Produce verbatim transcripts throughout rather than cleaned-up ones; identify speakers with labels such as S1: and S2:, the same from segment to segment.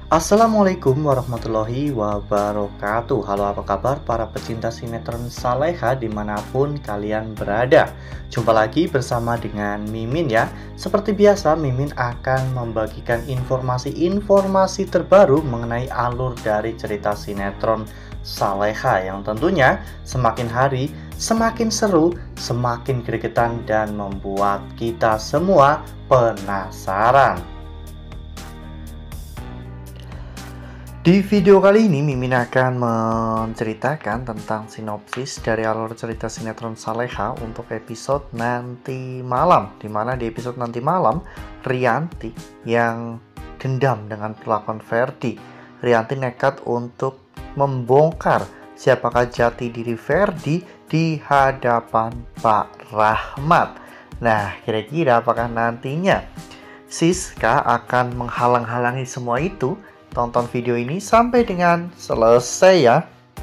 S1: Assalamualaikum warahmatullahi wabarakatuh. Halo, apa kabar para pecinta sinetron Saleha dimanapun kalian berada. Jumpa lagi bersama dengan Mimin ya. Seperti biasa, Mimin akan membagikan informasi-informasi terbaru mengenai alur dari cerita sinetron Saleha yang tentunya semakin hari semakin seru, semakin gregetan, dan membuat kita semua penasaran. Di video kali ini Mimin akan menceritakan tentang sinopsis dari alur cerita sinetron Saleha untuk episode nanti malam. Dimana di episode nanti malam, Rianti yang dendam dengan perlakuan Ferdi. Rianti nekat untuk membongkar siapakah jati diri Ferdi di hadapan Pak Rahmat. Nah, kira-kira apakah nantinya Siska akan menghalang-halangi semua itu? Tonton video ini sampai dengan selesai ya.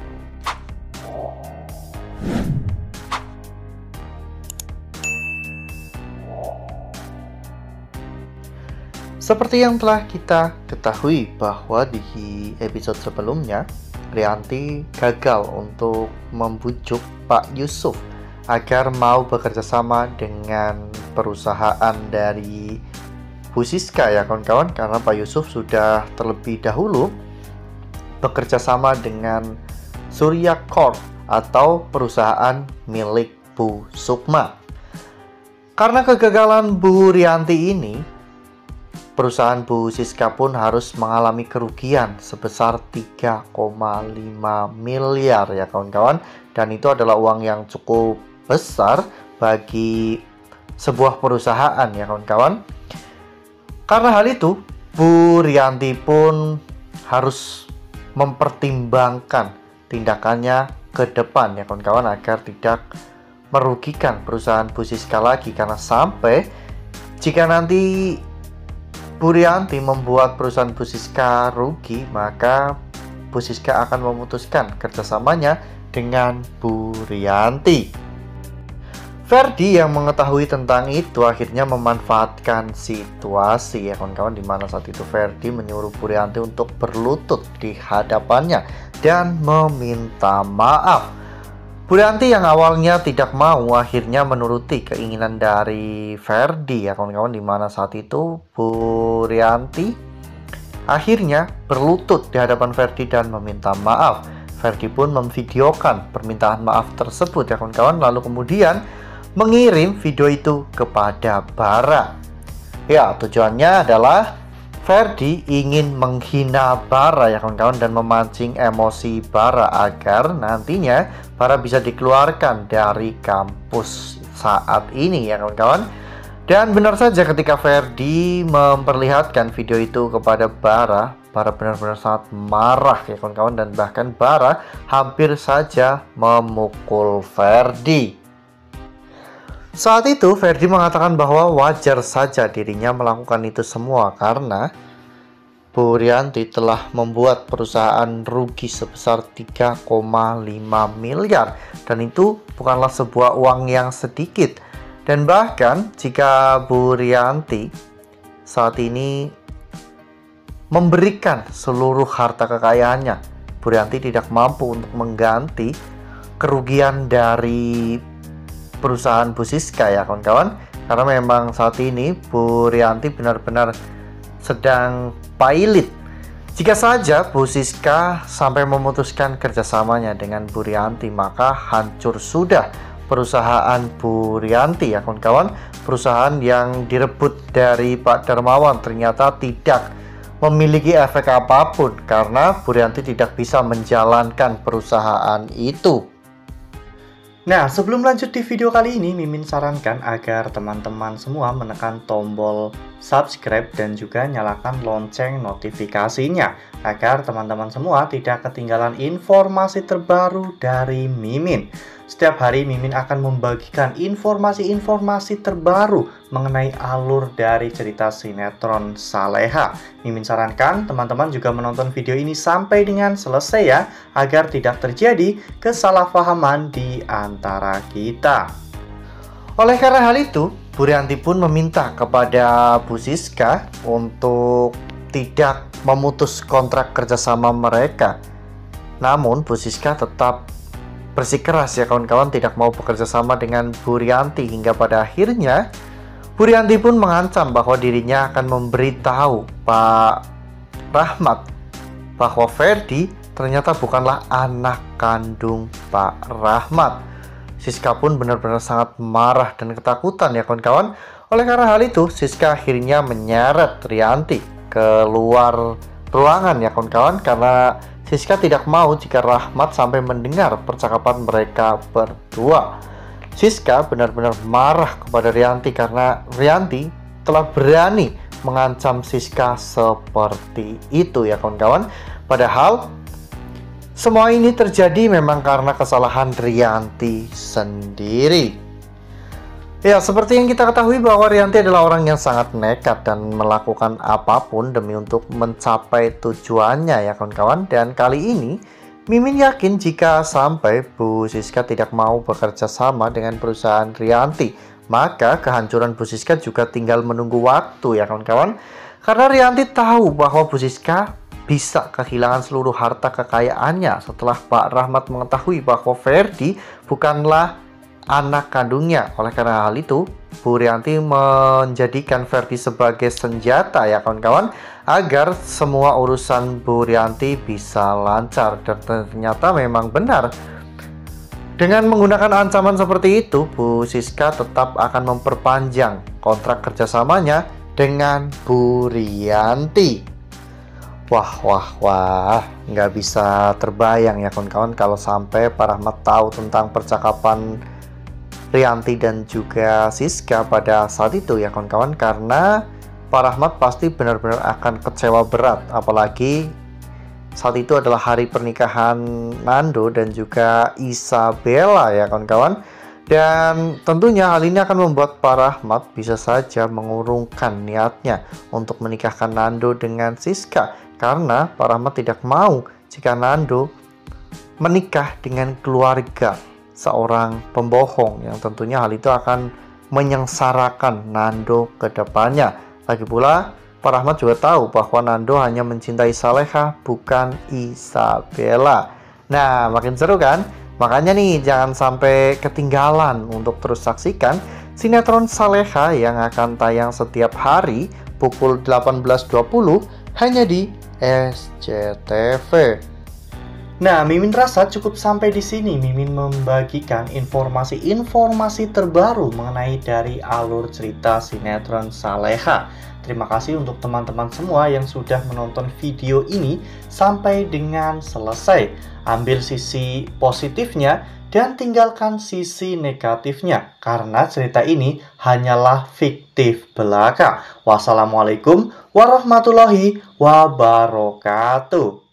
S1: Seperti yang telah kita ketahui bahwa di episode sebelumnya, Rianti gagal untuk membujuk Pak Yusuf agar mau bekerja sama dengan perusahaan dari Bu Siska ya kawan-kawan, karena Pak Yusuf sudah terlebih dahulu bekerja sama dengan Surya Corp atau perusahaan milik Bu Sukma. Karena kegagalan Bu Rianti ini, perusahaan Bu Siska pun harus mengalami kerugian sebesar tiga koma lima miliar ya kawan-kawan, dan itu adalah uang yang cukup besar bagi sebuah perusahaan ya kawan-kawan. Karena hal itu, Bu Rianti pun harus mempertimbangkan tindakannya ke depan ya kawan-kawan agar tidak merugikan perusahaan Bu Siska lagi, karena sampai jika nanti Bu Rianti membuat perusahaan Bu Siska rugi, maka Bu Siska akan memutuskan kerjasamanya dengan Bu Rianti. Ferdi yang mengetahui tentang itu akhirnya memanfaatkan situasi ya kawan-kawan, dimana saat itu Ferdi menyuruh Bu Rianti untuk berlutut di hadapannya dan meminta maaf. Bu Rianti yang awalnya tidak mau akhirnya menuruti keinginan dari Ferdi ya kawan-kawan, dimana saat itu Bu Rianti akhirnya berlutut di hadapan Ferdi dan meminta maaf. Ferdi pun memvideokan permintaan maaf tersebut ya kawan-kawan, lalu kemudian mengirim video itu kepada Bara. Ya, tujuannya adalah Ferdi ingin menghina Bara ya kawan-kawan dan memancing emosi Bara agar nantinya Bara bisa dikeluarkan dari kampus saat ini ya kawan-kawan. Dan benar saja ketika Ferdi memperlihatkan video itu kepada Bara, Bara benar-benar sangat marah ya kawan-kawan, dan bahkan Bara hampir saja memukul Ferdi. Saat itu Ferdi mengatakan bahwa wajar saja dirinya melakukan itu semua karena Bu Rianti telah membuat perusahaan rugi sebesar tiga koma lima miliar, dan itu bukanlah sebuah uang yang sedikit. Dan bahkan jika Bu Rianti saat ini memberikan seluruh harta kekayaannya, Bu Rianti tidak mampu untuk mengganti kerugian dari perusahaan Bu Siska ya kawan-kawan, karena memang saat ini Bu Rianti benar-benar sedang pailit. Jika saja Bu Siska sampai memutuskan kerjasamanya dengan Bu Rianti, maka hancur sudah perusahaan Bu Rianti ya kawan-kawan. Perusahaan yang direbut dari Pak Darmawan ternyata tidak memiliki efek apapun karena Bu Rianti tidak bisa menjalankan perusahaan itu. Nah, sebelum lanjut di video kali ini, Mimin sarankan agar teman-teman semua menekan tombol subscribe dan juga nyalakan lonceng notifikasinya agar teman-teman semua tidak ketinggalan informasi terbaru dari Mimin. Setiap hari Mimin akan membagikan informasi-informasi terbaru mengenai alur dari cerita sinetron Saleha. Mimin sarankan teman-teman juga menonton video ini sampai dengan selesai ya, agar tidak terjadi kesalahpahaman di antara kita. Oleh karena hal itu, Bu Rianti pun meminta kepada Bu Siska untuk tidak memutus kontrak kerjasama mereka. Namun Bu Siska tetap bersikeras ya kawan-kawan, tidak mau bekerja sama dengan Bu Rianti, hingga pada akhirnya Bu Rianti pun mengancam bahwa dirinya akan memberitahu Pak Rahmat bahwa Ferdi ternyata bukanlah anak kandung Pak Rahmat. Siska pun benar-benar sangat marah dan ketakutan ya kawan-kawan. Oleh karena hal itu, Siska akhirnya menyeret Rianti keluar ruangan ya kawan-kawan, karena Siska tidak mau jika Rahmat sampai mendengar percakapan mereka berdua. Siska benar-benar marah kepada Rianti karena Rianti telah berani mengancam Siska seperti itu ya kawan-kawan. Padahal semua ini terjadi memang karena kesalahan Rianti sendiri. Ya, seperti yang kita ketahui bahwa Rianti adalah orang yang sangat nekat dan melakukan apapun demi untuk mencapai tujuannya ya kawan-kawan. Dan kali ini Mimin yakin jika sampai Bu Siska tidak mau bekerja sama dengan perusahaan Rianti, maka kehancuran Bu Siska juga tinggal menunggu waktu ya kawan-kawan. Karena Rianti tahu bahwa Bu Siska bisa kehilangan seluruh harta kekayaannya setelah Pak Rahmat mengetahui bahwa Ferdi bukanlah anak kandungnya. Oleh karena hal itu, Bu Rianti menjadikan Ferdi sebagai senjata ya kawan-kawan, agar semua urusan Bu Rianti bisa lancar. Dan ternyata memang benar. Dengan menggunakan ancaman seperti itu, Bu Siska tetap akan memperpanjang kontrak kerjasamanya dengan Bu Rianti. Wah, wah, wah, nggak bisa terbayang ya kawan-kawan kalau sampai Pak Rahmat tahu tentang percakapan Rianti dan juga Siska pada saat itu ya kawan-kawan, karena Pak Rahmat pasti benar-benar akan kecewa berat, apalagi saat itu adalah hari pernikahan Nando dan juga Isabella ya kawan-kawan. Dan tentunya hal ini akan membuat Pak Rahmat bisa saja mengurungkan niatnya untuk menikahkan Nando dengan Siska, karena Pak Rahmat tidak mau jika Nando menikah dengan keluarga seorang pembohong, yang tentunya hal itu akan menyengsarakan Nando ke depannya. Lagi pula Pak Rahmat juga tahu bahwa Nando hanya mencintai Saleha, bukan Isabella. Nah, makin seru kan? Makanya nih, jangan sampai ketinggalan untuk terus saksikan sinetron Saleha yang akan tayang setiap hari pukul delapan belas dua puluh hanya di S C T V. Nah, Mimin rasa cukup sampai di sini. Mimin membagikan informasi-informasi terbaru mengenai dari alur cerita sinetron Saleha. Terima kasih untuk teman-teman semua yang sudah menonton video ini sampai dengan selesai. Ambil sisi positifnya dan tinggalkan sisi negatifnya, karena cerita ini hanyalah fiktif belaka. Wassalamualaikum warahmatullahi wabarakatuh.